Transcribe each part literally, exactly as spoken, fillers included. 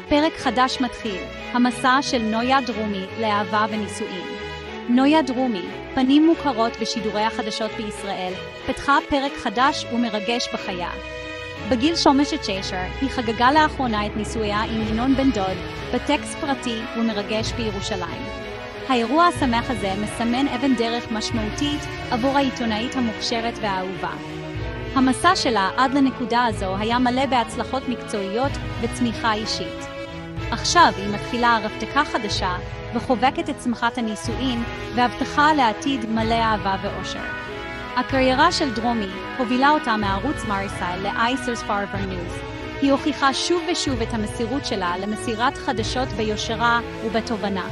פרק חדש מתחיל, המסע של נויה דרומי לאהבה ונישואים. נויה דרומי, פנים מוכרות בשידורי החדשות בישראל, פתחה פרק חדש ומרגש בחייה. בגיל שלוש עשרה היא חגגה לאחרונה את נישואיה עם ינון בן דוד, בטקס פרטי ומרגש בירושלים. האירוע השמח הזה מסמן אבן דרך משמעותית עבור העיתונאית המוכשרת והאהובה. המסע שלה עד לנקודה הזו היה מלא בהצלחות מקצועיות וצמיחה אישית. עכשיו היא מתחילה הרפתקה חדשה וחובקת את שמחת הנישואין והבטחה לעתיד מלא אהבה ואושר. הקריירה של דרומי הובילה אותה מערוץ מריסה ל-I Survivor News. היא הוכיחה שוב ושוב את המסירות שלה למסירת חדשות ביושרה ובתובנה.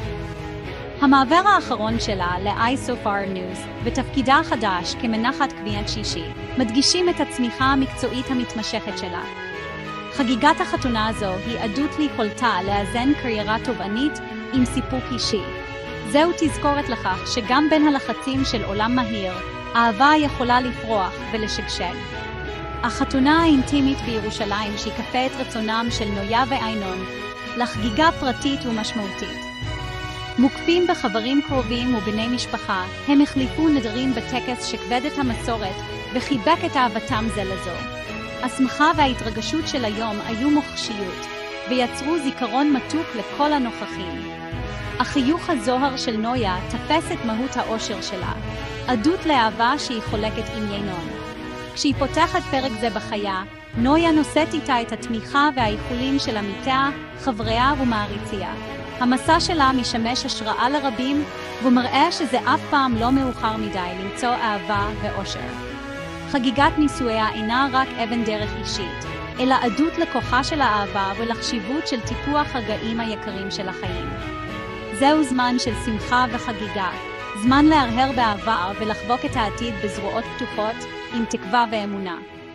המעבר האחרון שלה ל-I Survivor News ותפקידה החדש כמנחת קביעת שישי מדגישים את הצמיחה המקצועית המתמשכת שלה. חגיגת החתונה הזו היא עדות ליכולתה לאזן קריירה תובענית עם סיפוק אישי. זהו תזכורת לכך שגם בין הלחצים של עולם מהיר, אהבה יכולה לפרוח ולשגשג. החתונה האינטימית בירושלים שיקפה את רצונם של נויה וינון לחגיגה פרטית ומשמעותית. מוקפים בחברים קרובים ובני משפחה, הם החליפו נדרים בטקס שכבד את המסורת וחיבק את אהבתם זה לזו. השמחה וההתרגשות של היום היו מוחשיות, ויצרו זיכרון מתוק לכל הנוכחים. החיוך הזוהר של נויה תפס את מהות האושר שלה, עדות לאהבה שהיא חולקת עם ינון. כשהיא פותחת פרק זה בחייה, נויה נושאת איתה את התמיכה והאיחולים של עמיתיה, חבריה ומעריציה. המסע שלה משמש השראה לרבים, ומראה שזה אף פעם לא מאוחר מדי למצוא אהבה ואושר. חגיגת נישואיה אינה רק אבן דרך אישית, אלא עדות לכוחה של האהבה ולחשיבות של טיפוח הרגעים היקרים של החיים. זהו זמן של שמחה וחגיגה, זמן להרהר באהבה ולחבוק את העתיד בזרועות פתוחות, עם תקווה ואמונה.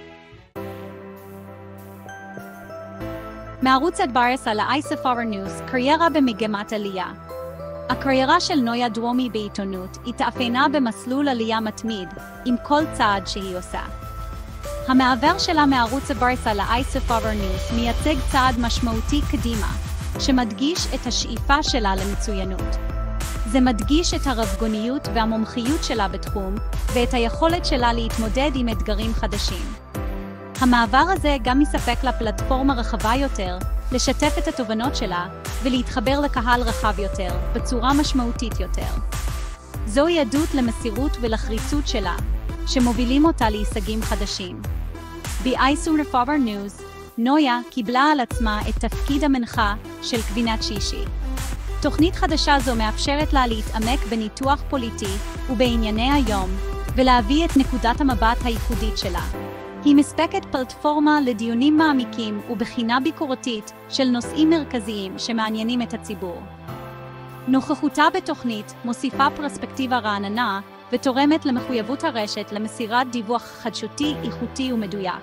מערוץ אדברסה ל-I Survivor News, קריירה במגמת עלייה. הקריירה של נויה דרומי בעיתונות התאפיינה במסלול עלייה מתמיד, עם כל צעד שהיא עושה. המעבר שלה מערוץ אדברסה ל-I Survivor News מייצג צעד משמעותי קדימה, שמדגיש את השאיפה שלה למצוינות. זה מדגיש את הרבגוניות והמומחיות שלה בתחום, ואת היכולת שלה להתמודד עם אתגרים חדשים. המעבר הזה גם מספק לה פלטפורמה רחבה יותר, לשתף את התובנות שלה ולהתחבר לקהל רחב יותר, בצורה משמעותית יותר. זוהי עדות למסירות ולחריצות שלה, שמובילים אותה להישגים חדשים. ב-I Survivor News, נויה קיבלה על עצמה את תפקיד המנחה של קבינת שישי. תוכנית חדשה זו מאפשרת לה להתעמק בניתוח פוליטי ובענייני היום, ולהביא את נקודת המבט הייחודית שלה. היא מספקת פלטפורמה לדיונים מעמיקים ובחינה ביקורתית של נושאים מרכזיים שמעניינים את הציבור. נוכחותה בתוכנית מוסיפה פרספקטיבה רעננה ותורמת למחויבות הרשת למסירת דיווח חדשותי, איכותי ומדויק.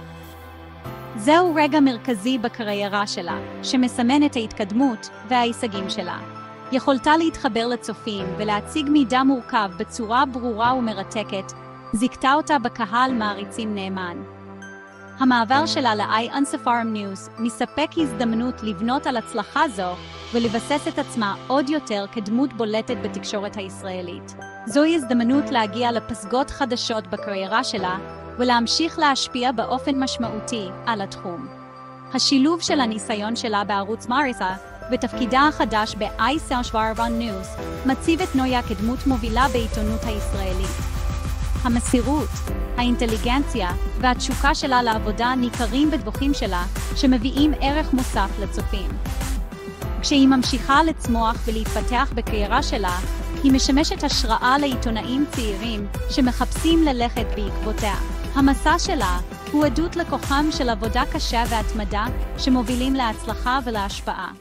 זהו רגע מרכזי בקריירה שלה, שמסמן את ההתקדמות וההישגים שלה. יכולתה להתחבר לצופים ולהציג מידע מורכב בצורה ברורה ומרתקת, זיכתה אותה בקהל מעריצים נאמן. המעבר שלה ל-I Survivor News מספק הזדמנות לבנות על הצלחה זו ולבסס את עצמה עוד יותר כדמות בולטת בתקשורת הישראלית. זוהי הזדמנות להגיע לפסגות חדשות בקריירה שלה ולהמשיך להשפיע באופן משמעותי על התחום. השילוב של הניסיון שלה בערוץ מריסה ותפקידה החדש ב-I Survivor News מציב את נויה כדמות מובילה בעיתונות הישראלית. המסירות, האינטליגנציה והתשוקה שלה לעבודה ניכרים בדיווחים שלה שמביאים ערך מוסף לצופים. כשהיא ממשיכה לצמוח ולהתפתח בקריירה שלה, היא משמשת השראה לעיתונאים צעירים שמחפשים ללכת בעקבותיה. המסע שלה הוא עדות לכוחם של עבודה קשה והתמדה שמובילים להצלחה ולהשפעה.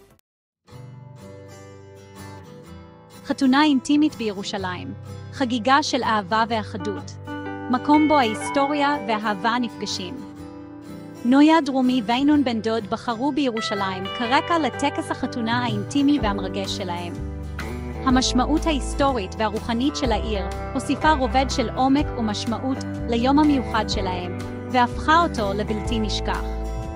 חתונה אינטימית בירושלים, חגיגה של אהבה ואחדות, מקום בו ההיסטוריה והאהבה נפגשים. נויה דרומי וינון בן דוד בחרו בירושלים כרקע לטקס החתונה האינטימי והמרגש שלהם. המשמעות ההיסטורית והרוחנית של העיר הוסיפה רובד של עומק ומשמעות ליום המיוחד שלהם, והפכה אותו לבלתי נשכח.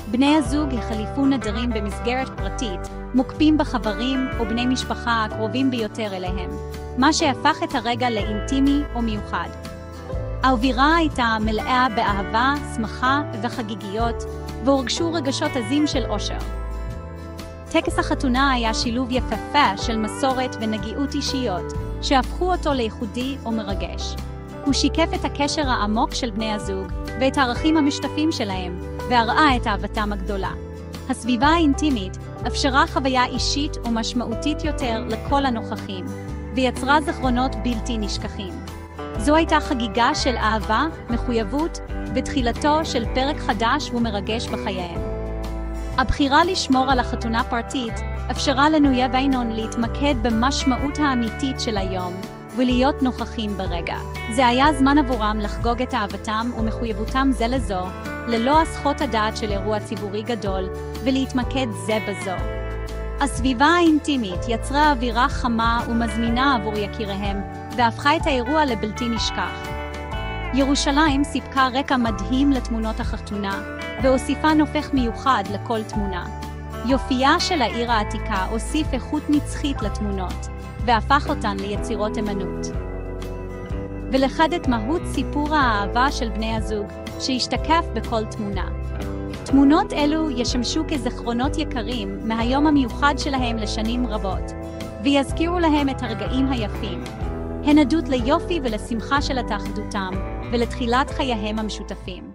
בני הזוג החליפו נדרים במסגרת פרטית, מוקפים בחברים או בני משפחה הקרובים ביותר אליהם, מה שהפך את הרגע לאינטימי או מיוחד. האווירה הייתה מלאה באהבה, שמחה וחגיגיות, והורגשו רגשות עזים של אושר. טקס החתונה היה שילוב יפהפה של מסורת ונגיעות אישיות, שהפכו אותו לייחודי ומרגש. הוא שיקף את הקשר העמוק של בני הזוג ואת הערכים המשותפים שלהם, והראה את אהבתם הגדולה. הסביבה האינטימית אפשרה חוויה אישית ומשמעותית יותר לכל הנוכחים, ויצרה זיכרונות בלתי נשכחים. זו הייתה חגיגה של אהבה, מחויבות, ותחילתו של פרק חדש ומרגש בחייהם. הבחירה לשמור על החתונה פרטית אפשרה לנויה ואינון להתמקד במשמעות האמיתית של היום, ולהיות נוכחים ברגע. זה היה זמן עבורם לחגוג את אהבתם ומחויבותם זה לזו, ללא הסחות הדעת של אירוע ציבורי גדול, ולהתמקד זה בזו. הסביבה האינטימית יצרה אווירה חמה ומזמינה עבור יקיריהם, והפכה את האירוע לבלתי נשכח. ירושלים סיפקה רקע מדהים לתמונות החתונה, והוסיפה נופך מיוחד לכל תמונה. יופייה של העיר העתיקה הוסיף איכות נצחית לתמונות, והפך אותן ליצירות אמנות. ולחד את מהות סיפור האהבה של בני הזוג, שהשתקף בכל תמונה. תמונות אלו ישמשו כזיכרונות יקרים מהיום המיוחד שלהם לשנים רבות, ויזכירו להם את הרגעים היפים. הן עדות ליופי ולשמחה של התאחדותם, ולתחילת חייהם המשותפים.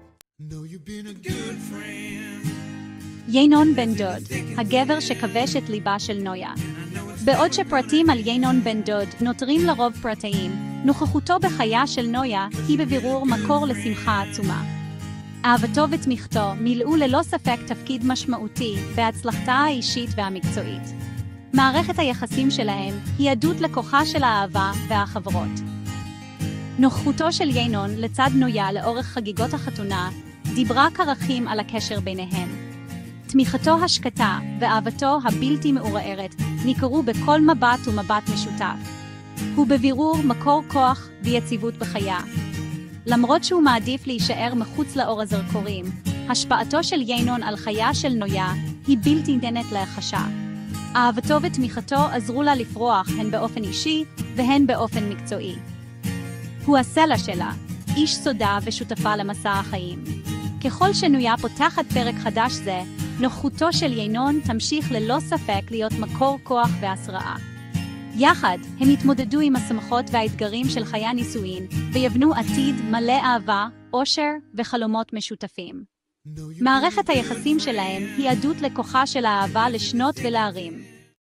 ינון בן דוד, הגבר שכבש את ליבה של נויה. בעוד שפרטים על ינון בן דוד נותרים לרוב פרטיים, נוכחותו בחייה של נויה היא בבירור מקור לשמחה עצומה. אהבתו ותמיכתו מילאו ללא ספק תפקיד משמעותי בהצלחתה האישית והמקצועית. מערכת היחסים שלהם היא עדות לכוחה של האהבה והחברות. נוכחותו של ינון לצד נויה לאורך חגיגות החתונה דיברה כרכים על הקשר ביניהם. תמיכתו השקטה ואהבתו הבלתי מעורערת ניכרו בכל מבט ומבט משותף. הוא בבירור מקור כוח ויציבות בחיה. למרות שהוא מעדיף להישאר מחוץ לאור הזרקורים, השפעתו של ינון על חיה של נויה היא בלתי ניתנת להכחשה. אהבתו ותמיכתו עזרו לה לפרוח הן באופן אישי והן באופן מקצועי. הוא הסלע שלה, איש סודה ושותפה למסע החיים. ככל שנויה פותחת פרק חדש זה, נוכחותו של ינון תמשיך ללא ספק להיות מקור כוח והשראה. יחד הם יתמודדו עם השמחות והאתגרים של חיי הנישואין, ויבנו עתיד מלא אהבה, אושר וחלומות משותפים. מערכת היחסים שלהם היא עדות לכוחה של האהבה לשנות ולהרים.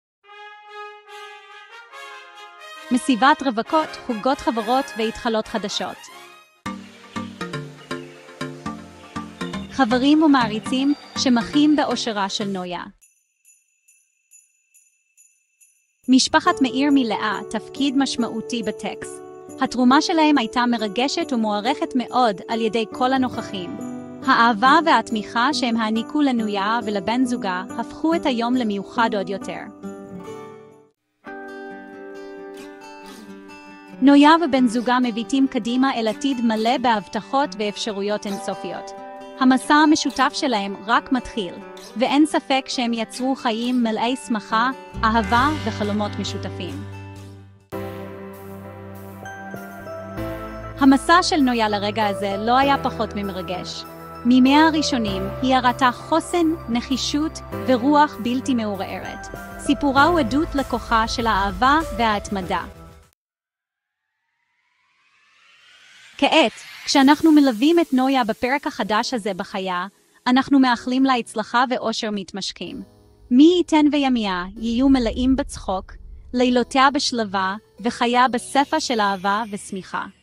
מסיבת רווקות, חוגות חברות והתחלות חדשות. חברים ומעריצים שמחים באושרה של נויה. משפחת מאיר מילאה תפקיד משמעותי בטקס. התרומה שלהם הייתה מרגשת ומוערכת מאוד על ידי כל הנוכחים. האהבה והתמיכה שהם העניקו לנויה ולבן זוגה הפכו את היום למיוחד עוד יותר. נויה ובן זוגה מביטים קדימה אל עתיד מלא בהבטחות ואפשרויות אינסופיות. המסע המשותף שלהם רק מתחיל, ואין ספק שהם יצרו חיים מלאי שמחה, אהבה וחלומות משותפים. המסע של נויה לרגע הזה לא היה פחות ממרגש. מימיה הראשונים היא הראתה חוסן, נחישות ורוח בלתי מעורערת. סיפורה הוא עדות לכוחה של האהבה וההתמדה. כעת, כשאנחנו מלווים את נויה בפרק החדש הזה בחייה, אנחנו מאחלים לה הצלחה ואושר מתמשכים. מי ייתן וימיה יהיו מלאים בצחוק, לילותיה בשלווה וחיה בספע של אהבה ושמחה.